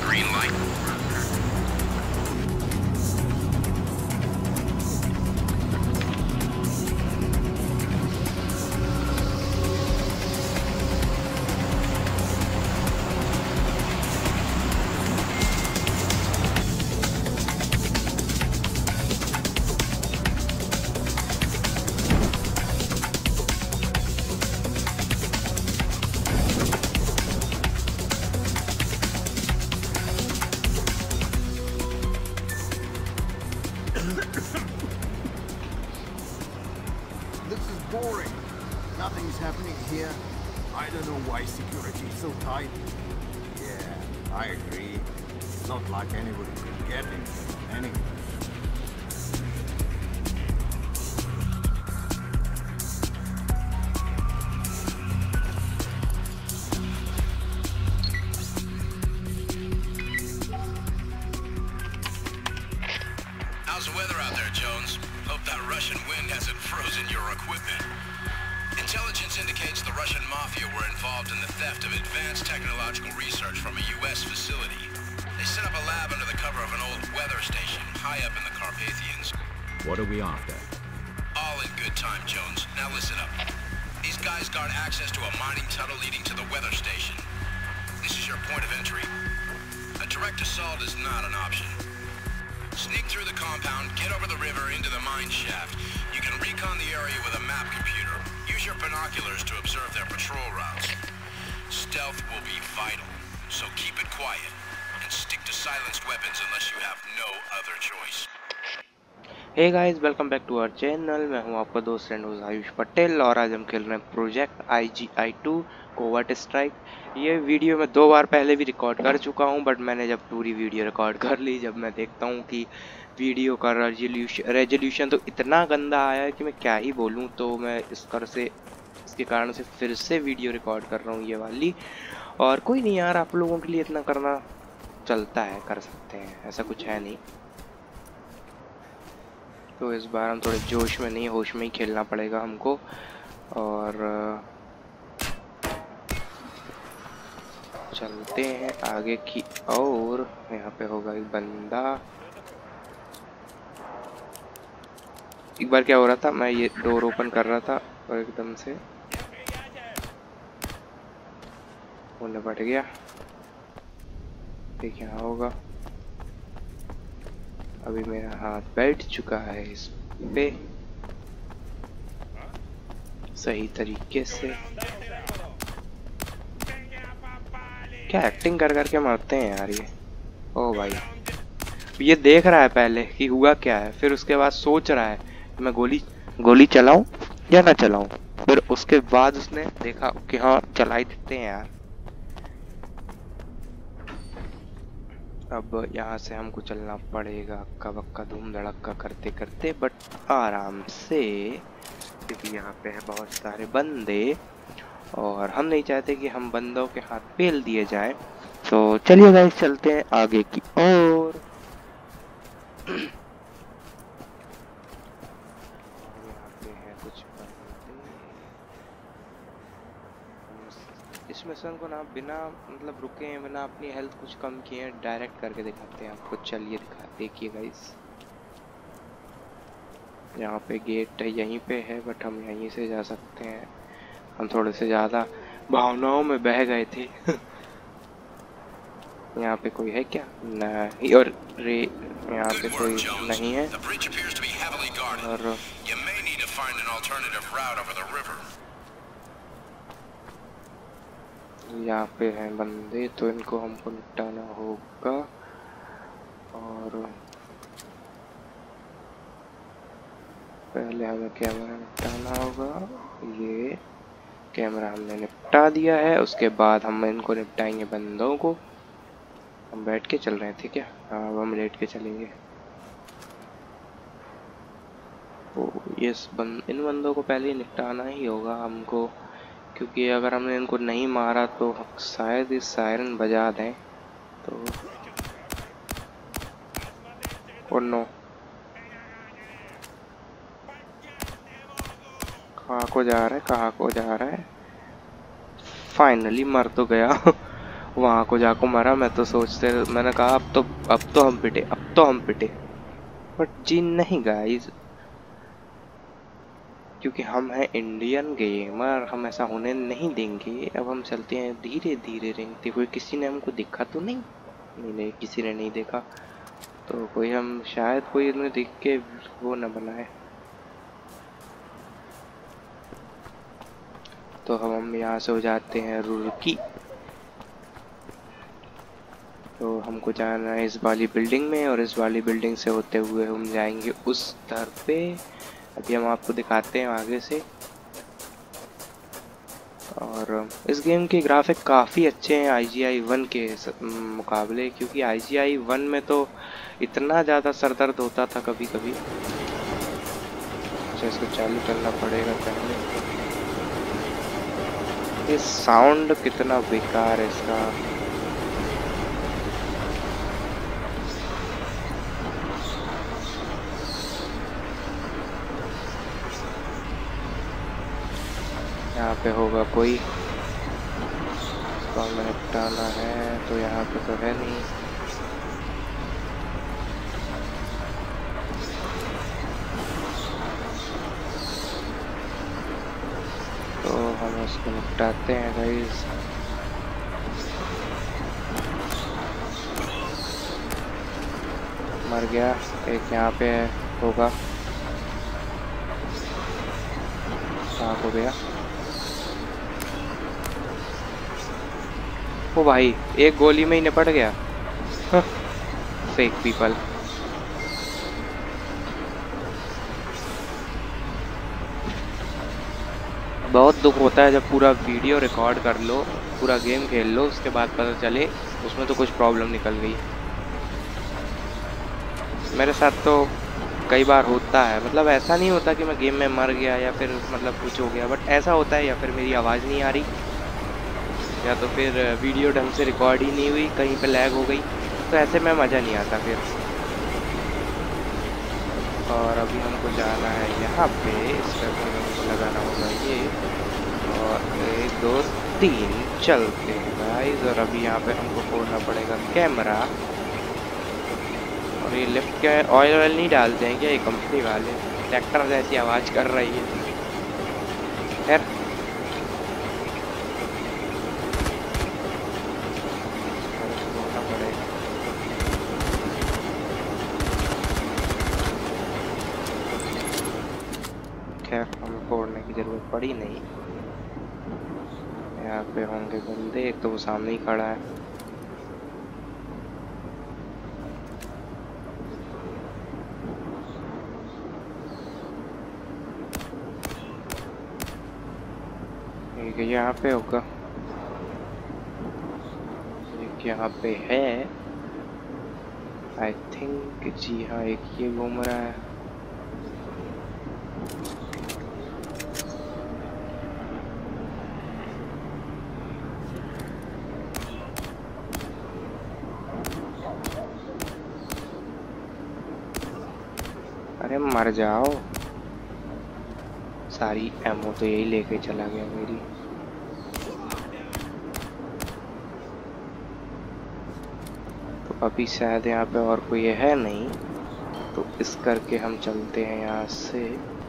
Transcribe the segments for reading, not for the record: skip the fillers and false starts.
green light. This is boring. Nothing's happening here. I don't know why security is so tight. Yeah, I agree. It's not like anybody could get in anyway. How's the weather out there, Jones? Hope that Russian wind hasn't frozen your equipment. Intelligence indicates the Russian mafia were involved in the theft of advanced technological research from a U.S. facility. They set up a lab under the cover of an old weather station high up in the Carpathians. What are we after? All in good time, Jones. Now listen up. These guys guard access to a mining tunnel leading to the weather station. This is your point of entry. A direct assault is not an option. Sneak through the compound, get over the river into the mine shaft. You can recon the area with a map computer. Use your binoculars to observe their patrol routes. Stealth will be vital, so keep it quiet. And stick to silenced weapons unless you have no other choice. Hey guys, welcome back to our channel. मैं हूं आपका दोस्त and Ayush Patel और आज हम खेल रहे हैं प्रोजेक्ट IGI2 कोवर्ट स्ट्राइक। ये वीडियो मैं 2 बार पहले भी रिकॉर्ड कर चुका हूं, बट मैंने जब पूरी वीडियो रिकॉर्ड कर ली, जब मैं देखता हूं कि वीडियो का रेजोल्यूशन तो इतना गंदा आया है कि मैं क्या ही बोलूं, तो मैं इसके कारण से फिर से वीडियो रिकॉर्ड कर रहा हूँ ये वाली। और कोई नहीं यार, आप लोगों के लिए इतना करना चलता है, कर सकते हैं, ऐसा कुछ है नहीं। तो इस बार हम थोड़े जोश में नहीं, होश में ही खेलना पड़ेगा हमको। और चलते हैं आगे की और यहाँ पे होगा एक बंदा। एक बार क्या हो रहा था, मैं ये डोर ओपन कर रहा था और एकदम से वो निपट गया। ठीक, यहाँ होगा। अभी मेरा हाथ बैठ चुका है इस पे सही तरीके से। क्या एक्टिंग कर करके मारते हैं यार ये। ओ भाई, ये देख रहा है पहले कि हुआ क्या है, फिर उसके बाद सोच रहा है मैं गोली चलाऊं या ना चलाऊं। फिर उसके बाद उसने देखा कि हाँ चला ही देते हैं यार। अब यहाँ से हमको चलना पड़ेगा अक्का बक्का धूम धड़क्का करते करते, बट आराम से, क्योंकि यहाँ पे है बहुत सारे बंदे और हम नहीं चाहते कि हम बंदों के हाथ पेल दिए जाएं। तो चलिए गाइस, चलते हैं आगे की ओर। यहाँ पे है कुछ बंदे। इस मिशन को ना बिना मतलब रुके, बिना अपनी हेल्थ कुछ कम किए डायरेक्ट करके दिखाते हैं आपको। चलिए देखिए गाइस, यहाँ पे गेट है, यहीं पे है, बट हम यहीं से जा सकते हैं। हम थोड़े से ज़्यादा भावनाओं में बह गए थे। यहाँ पे कोई है क्या? नहीं। और यहाँ पे कोई नहीं है। और यहाँ पे हैं बंदे, तो इनको हमको निपटाना होगा। और पहले हमें कैमरा निपटाना होगा। ये कैमरा हमने निपटा दिया है, उसके बाद हम इनको निपटाएंगे बंदों को। हम बैठ के चल रहे थे क्या? हाँ, अब हम लेट के चलेंगे। तो इन बंदों को पहले निपटाना ही होगा हमको, क्योंकि अगर हमने इनको नहीं मारा तो शायद इस सायरन बजा दें। तो और नो, कहाँ को जा रहा है? फाइनली मर तो गया। वहाँ को जाको मरा। मैं तो सोचते, मैंने कहा अब तो हम पिटे, बट जी नहीं गाइस, क्योंकि हम हैं इंडियन गेमर, हम ऐसा होने नहीं देंगे। अब हम चलते हैं धीरे धीरे रेंगते हुए। किसी ने हमको देखा तो नहीं? नहीं, किसी ने नहीं देखा। तो कोई हम शायद कोई उन्हें देख के वो न बनाए। तो हम यहाँ से हो जाते हैं रुड़की। तो हमको जाना है इस वाली बिल्डिंग में, और इस वाली बिल्डिंग से होते हुए हम जाएंगे उस दर पे। अभी हम आपको दिखाते हैं आगे से। और इस गेम के ग्राफिक काफ़ी अच्छे हैं IGI 1 के मुकाबले, क्योंकि IGI 1 में तो इतना ज़्यादा सरदर्द होता था कभी कभी। अच्छा, इसको चालू करना पड़ेगा पहले। ये साउंड कितना बेकार है इसका। यहाँ पे होगा कोई, इसको हमें निपटाना है। तो यहाँ पे तो है नहीं। तो हम उसको निपटाते हैं गाइस। मर गया। एक यहाँ पे होगा, कहाँ हो गया? ओ भाई, एक गोली में ही निपट गया। Fake people. बहुत दुख होता है जब पूरा वीडियो रिकॉर्ड कर लो, पूरा गेम खेल लो, उसके बाद पता चले उसमें तो कुछ प्रॉब्लम निकल गई। मेरे साथ तो कई बार होता है। मतलब ऐसा नहीं होता कि मैं गेम में मर गया या फिर मतलब कुछ हो गया, बट ऐसा होता है या फिर मेरी आवाज़ नहीं आ रही, या तो फिर वीडियो ढंग से रिकॉर्ड ही नहीं हुई, कहीं पे लैग हो गई। तो ऐसे में मज़ा नहीं आता फिर। और अभी हमको जाना है यहाँ पे, इस तरह हमको लगाना होगा ये, और 1 2 3 चलते हैं गाइस। और अभी यहाँ पे हमको खोलना पड़ेगा कैमरा। और ये लिफ्ट के ऑयल नहीं डालते हैं क्या ये कंपनी वाले? ट्रैक्टर जैसी आवाज़ कर रही है। खैर, हमें फोड़ने की जरूरत पड़ी नहीं। यहाँ पे होंगे बंदे, एक तो वो सामने ही खड़ा है। एक यहाँ पे होगा, एक यहाँ पे है आई थिंक। जी हाँ, एक ये घूम रहा है। अरे मर जाओ, सारी एमो तो यही लेके चला गया मेरी। तो अभी शायद यहाँ पे और कोई है नहीं, तो इस करके हम चलते हैं यहाँ से।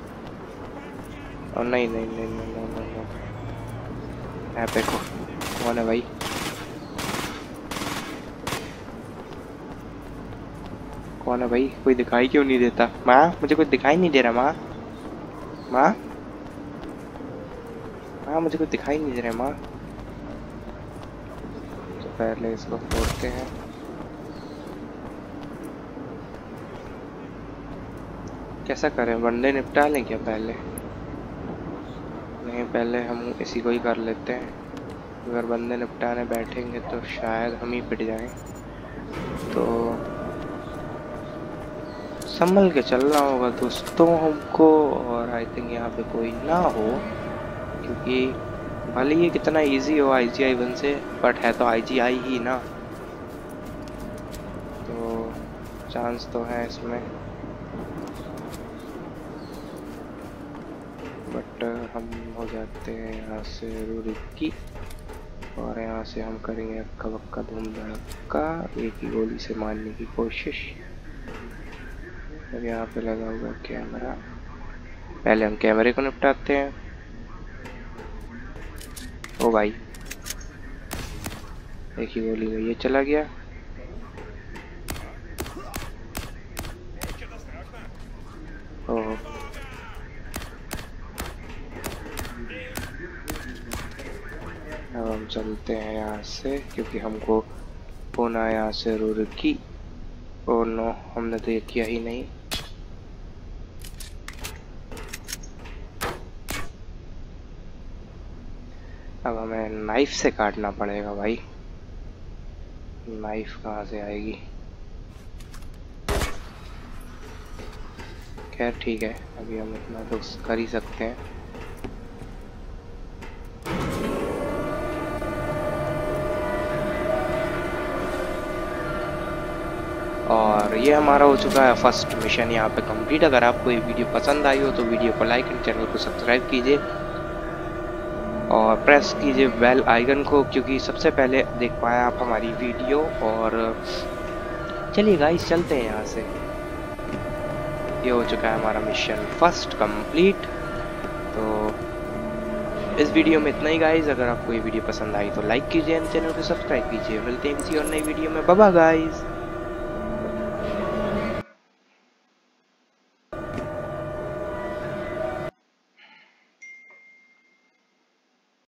और नहीं नहीं नहीं नहीं नहीं नहीं, नहीं। यहाँ पे कौन है भाई? कौन है भाई? कोई दिखाई क्यों नहीं देता? माँ, मुझे कुछ दिखाई नहीं दे रहा। माँ, माँ, हाँ, मुझे कुछ दिखाई नहीं दे रहा माँ। तो पहले इसको फोड़ते हैं। कैसा करें? बंदे निपटा लें क्या पहले? नहीं, पहले हम इसी को ही कर लेते हैं। अगर बंदे निपटाने बैठेंगे तो शायद हम ही पिट जाएं। तो संभल के चलना होगा दोस्तों हमको। और आई थिंक यहाँ पे कोई ना हो, क्योंकि भले ये कितना इजी हो IGI 1 से, बट है तो IGI ही ना, तो चांस तो है इसमें। बट हम हो जाते हैं यहाँ से रुड़की। और यहाँ से हम करेंगे अक्का बक्का धूम धड़क्का, एक ही गोली से मारने की कोशिश। अब यहाँ पे लगा हुआ कैमरा, पहले हम कैमरे को निपटाते हैं। ओ भाई, एक ही गोली में ये चला गया। ओह, अब हम चलते हैं यहाँ से, क्योंकि हमको होना है यहाँ से रुड़की। ओह नो, हमने तो ये किया ही नहीं। अब हमें नाइफ से काटना पड़ेगा भाई। नाइफ कहाँ से आएगी? खैर ठीक है, अभी हम इतना तो कर ही सकते हैं। और ये हमारा हो चुका है फर्स्ट मिशन यहाँ पे कंप्लीट। अगर आपको ये वीडियो पसंद आई हो तो वीडियो को लाइक एंड चैनल को सब्सक्राइब कीजिए और प्रेस कीजिए बेल आइकन को, क्योंकि सबसे पहले देख पाए आप हमारी वीडियो। और चलिए गाइस चलते हैं यहाँ से। ये हो चुका है हमारा मिशन फर्स्ट कंप्लीट। तो इस वीडियो में इतना ही गाइस। अगर आपको ये वीडियो पसंद आई तो लाइक कीजिए एंड चैनल को सब्सक्राइब कीजिए। मिलते हैं किसी और नई वीडियो में। Bye bye guys.